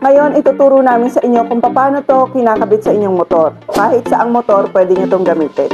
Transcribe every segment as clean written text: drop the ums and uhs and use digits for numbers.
Ngayon, ituturo namin sa inyo kung paano to kinakabit sa inyong motor. Kahit saang motor, pwede nyo itong gamitin.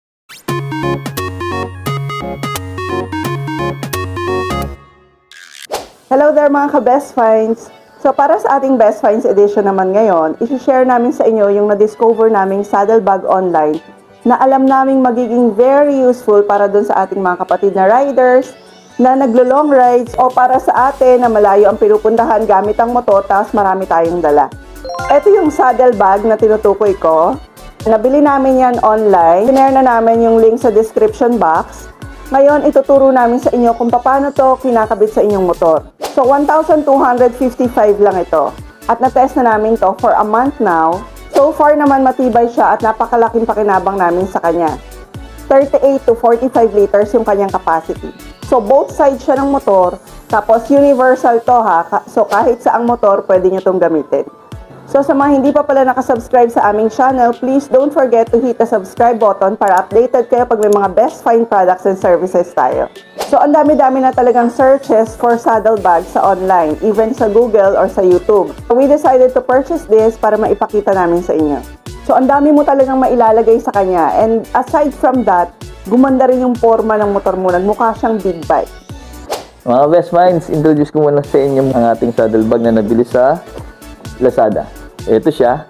Hello there mga ka-Best Finds! So para sa ating Best Finds edition naman ngayon, isi-share namin sa inyo yung na-discover naming saddle bag online na alam naming magiging very useful para dun sa ating mga kapatid na riders, na naglo-long rides o para sa atin na malayo ang pinupuntahan gamit ang motor tapos marami tayong dala. Ito yung saddle bag na tinutukoy ko. Nabili namin yan online. Sinare na namin yung link sa description box. Ngayon, ituturo namin sa inyo kung paano to kinakabit sa inyong motor. So, 1,255 lang ito. At na-test na namin to for a month now. So far naman matibay siya at napakalaking pakinabang namin sa kanya. 38 to 45 liters yung kanyang capacity. So, both sides siya ng motor, tapos universal to ha. So, kahit saang motor, pwede nyo itong gamitin. So, sa mga hindi pa pala nakasubscribe sa aming channel, please don't forget to hit the subscribe button para updated kayo pag may mga best find products and services tayo. So, ang dami-dami na talagang searches for saddle bags sa online, even sa Google or sa YouTube. So, we decided to purchase this para maipakita namin sa inyo. So, ang dami mo talagang mailalagay sa kanya. And aside from that, gumanda rin yung forma ng motor mo. Nagmukha siyang big bike. Mga Best Finds, introduce ko muna sa inyo ang ating saddle bag na nabili sa Lazada. Ito siya.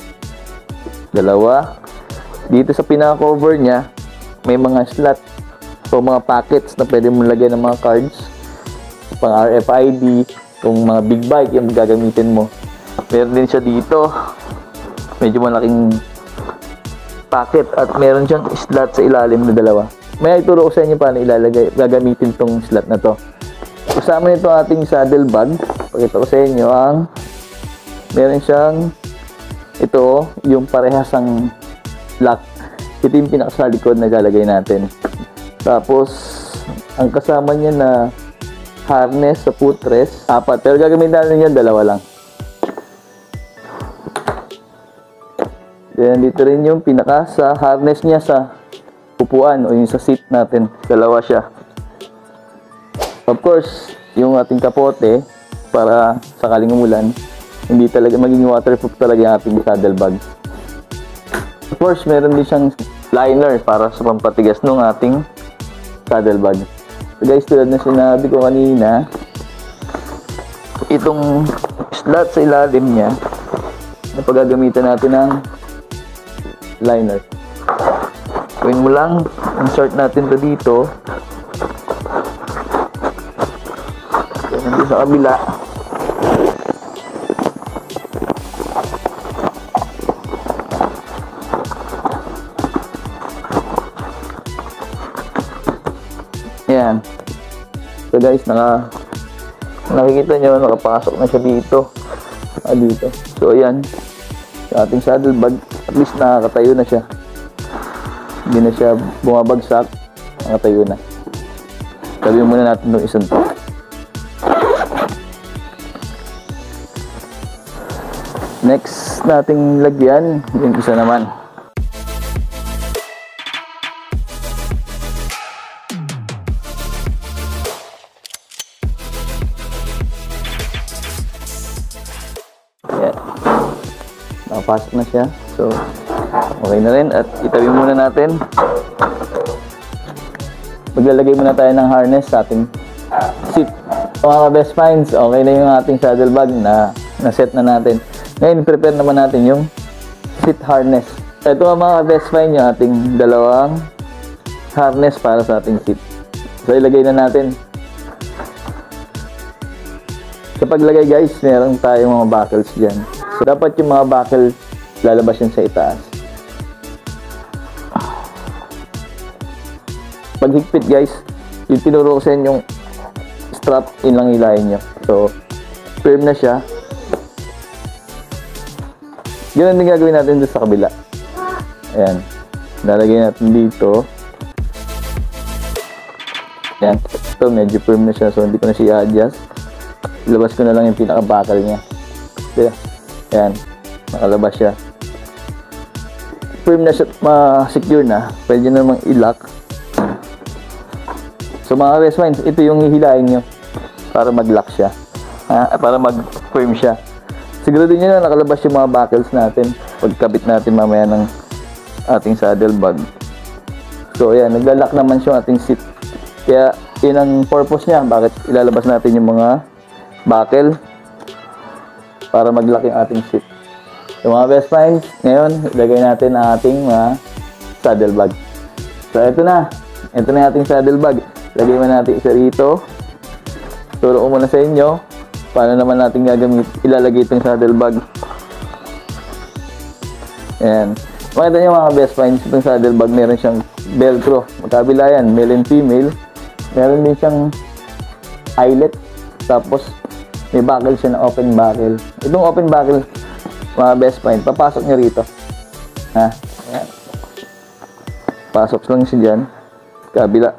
Dalawa. Dito sa pinaka-cover niya, may mga slot o mga pockets na pwede mo lagyan ng mga cards. Pang RFID, kung mga big bike yung gagamitin mo. Meron din siya dito. Medyo malaking pocket at meron siyang slot sa ilalim na dalawa. May ituro ko sa inyo paano gagamitin tong slot na to. Kasama nito ating saddle bag. Pakita ko sa inyo ang meron siyang ito, yung parehasang lock. Ito yung pinaka sa likod na lalagay natin. Tapos, ang kasama niya na harness sa footrest, 4. Pero gagamitin natin yan, 2 lang. Then, dito rin yung pinaka sa harness niya sa upuan o yung sa seat natin. 2 siya. Of course, yung ating kapote para sakaling umulan, hindi talaga magiging waterproof talaga yung ating saddle bag. Of course, meron din siyang liner para sa pampatigas ng ating saddle bag. So guys, tulad na sinabi ko kanina, itong slot sa ilalim niya na paggagamitan natin ng liner. Gawin mo lang, insert natin to dito. Yan sa kabila. Yan. So guys, nakikita nyo, nakapasok na siya dito. Dito. So ayan, sa ating saddle bag, at least nakakatayo na siya. Hindi na siya bumabagsak, nakatayo na. Sabihin muna natin itong isang to. Next nating lagyan, yung isa naman. Ayan. Nakapasok na siya. So, okay na rin. At itabi muna natin. Maglalagay muna tayo ng harness sa ating seat. So, mga Best Finds, okay na yung ating saddle bag na set na natin. Ngayon, prepare naman natin yung seat harness. Ito mga Best Finds, yung ating 2 harness para sa ating seat. So, ilagay na natin. Sa paglagay guys, meron tayong mga buckles dyan. So, dapat yung mga buckle lalabas yan sa itaas. Pag higpit guys, yung tinuro ko sa inyong strap, yun lang hilahin nyo. So, firm na siya. Ganun din gagawin natin doon sa kabila. Ayan. Lalagay natin dito. Ayan. Ito, medyo firm na siya. So, hindi ko na siya i-adjust. Ilabas ko na lang yung pinaka-buckle niya. Diba? Ayan. Nakalabas siya. Firm na siya, ma-secure na. Pwede namang i-lock. So mga Best Finds, ito yung hihilahin nyo para mag-lock siya. Para mag-firm siya. siguro din nyo na nakalabas yung mga buckles natin pagkabit natin mamaya ng ating saddlebag. So ayan, naglalak naman siya ating seat. Kaya yun ang purpose niya, bakit ilalabas natin yung mga buckle para mag-lock yung ating seat. So mga best friends, ngayon ilagay natin ang ating mga saddlebag. So ito na yung ating saddlebag. Lagay mo natin isa rito. Turo ko muna sa inyo paano naman natin ilalagay itong saddlebag. Ayan. Makita nyo mga best friends, itong saddlebag meron siyang velcro. Magkabila yan, male and female. Meron din siyang eyelet. Tapos may buckle siya na open buckle. Itong open buckle, mga best friend, papasok nyo rito. Ha? Ayan. Pasok lang siya dyan. Kabila.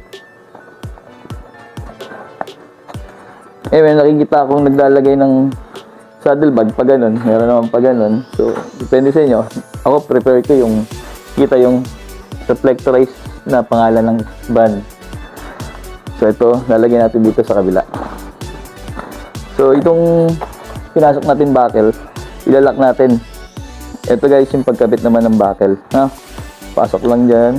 May nakikita akong naglalagay ng saddlebag pa ganun. Meron naman pa ganun. So, depende sa inyo. Ako, prefer ko yung kita yung reflectorized na pangalan ng brand. So, ito, lalagay natin dito sa kabila. So, itong pinasok natin buckle, ilalak natin. Ito guys, yung pagkabit naman ng buckle. Ha? Pasok lang dyan.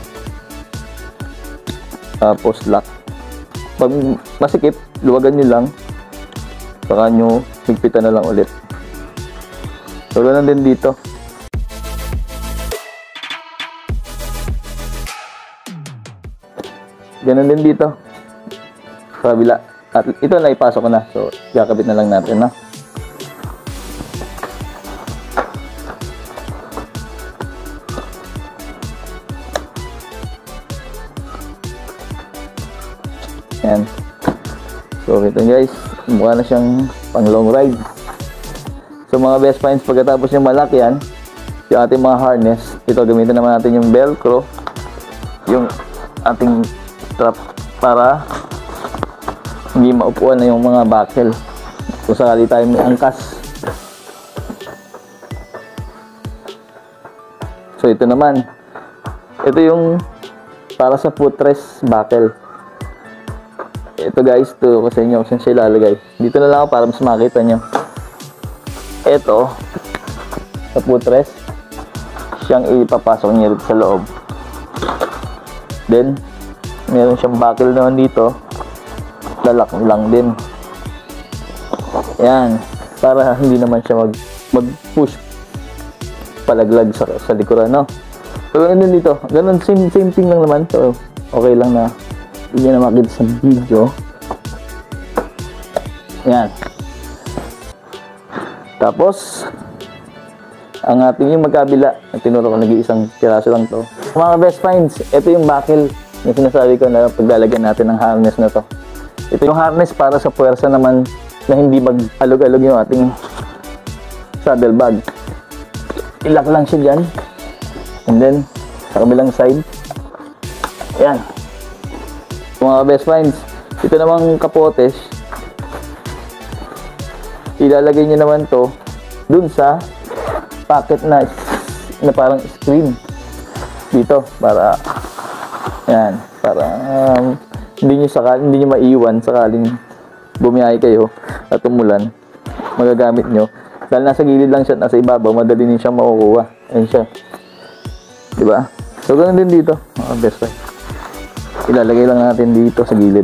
Tapos lock. Pag masikip, luwagan nyo lang. Saka nyo higpitan na lang ulit. So, ganun din dito. Ganun din dito. Sa kabila. At ito na ipasok ko na. So, kakabit na lang natin, no? Yan. So, ito guys, mukha na siyang pang long ride. So, mga best friends, pagkatapos yung malaki yan, yung ating mga harness, ito, gamitin naman natin yung velcro, yung ating strap para hindi maupuan na yung mga buckle. Kung sakali tayo may angkas. So, ito naman. Ito yung para sa footrest buckle. Ito guys, ito ko sa inyo kung saan siya ilalagay. Dito na lang ako para mas makita nyo. Ito, sa footrest, siyang ipapasok niya sa loob. Then, meron siyang buckle naman dito. Lalak lang din. Yan, para hindi naman siya mag-push palaglag sa likuran, no? So, ganun dito. Ganun, same thing lang naman. So, okay lang na hindi nyo na makita sa video. Yan. Tapos, ang ating yung magkabila, tinuro ko nag-iisang tiraso lang to. Mga best finds, ito yung buckle na sinasabi ko na paglalagyan natin ng harness na to. Ito yung harness para sa puwersa naman na hindi mag-alog-alog yung ating saddlebag. Ilak lang siya dyan. And then, sa kabilang side. Ayan. Mga best finds, ito namang kapotes, ilalagay nyo naman to dun sa pocket na parang screen dito para yan, para hindi nyo maiwan sakaling bumiyahe kayo at umulan, magagamit nyo dahil nasa gilid lang siya, nasa ibabaw, madali din siyang makukuha. Ayan siya, diba? So ganun din dito, mga best friends. Ilalagay lang natin dito sa gilid.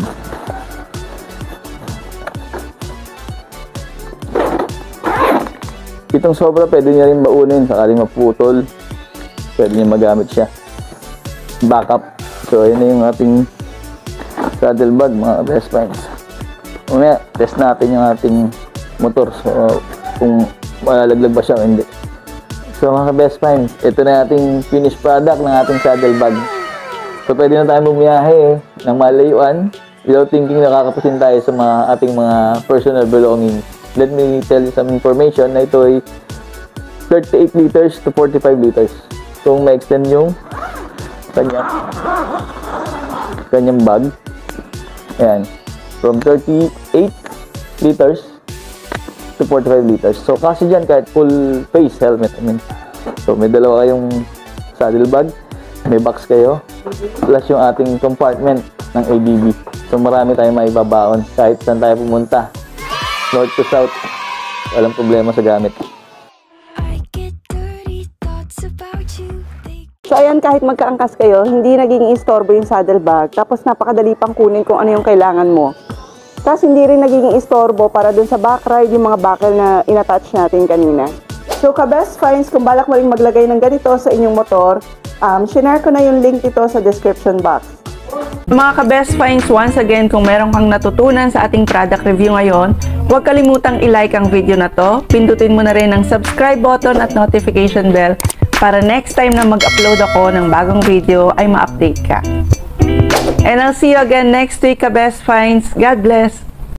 Itong sobra pwede nyo rin baunin sakaling maputol. Pwede nyo magamit siya. Backup. So, yun na yung ating saddlebag, mga best friends. Umaya, test natin yung ating motor. So, kung malalaglag ba siya o hindi. So, mga best friends, ito na ating finished product ng ating saddlebag. So, pwede na tayo bumiyahe ng malayuan without thinking nakakapusin tayo sa ating mga personal belongings. Let me tell you some information na ito ay 38 liters to 45 liters. So, kung ma-extend yung kanyang bag, ayan, from 38 liters to 45 liters. So, kasi dyan kahit full face helmet, so, may dalawa kayong saddlebag, may box kayo, plus yung ating compartment ng ABB. So, marami tayong maibabaon kahit saan tayo pumunta. North to south. Walang problema sa gamit. I get dirty thoughts about you. They So ayan, kahit magkaangkas kayo, hindi naging istorbo yung saddlebag. Tapos napakadali pang kunin kung ano yung kailangan mo. Tapos hindi rin naging istorbo para dun sa back ride yung mga buckle na inattach natin kanina. So ka-best finds, kung balak mo rin maglagay ng ganito sa inyong motor, shinare ko na yung link dito sa description box. Mga ka-best finds, once again, kung meron kang natutunan sa ating product review ngayon, huwag kalimutang i-like ang video na to. Pindutin mo na rin ang subscribe button at notification bell para next time na mag-upload ako ng bagong video ay ma-update ka. And I'll see you again next week, ka-best finds. God bless!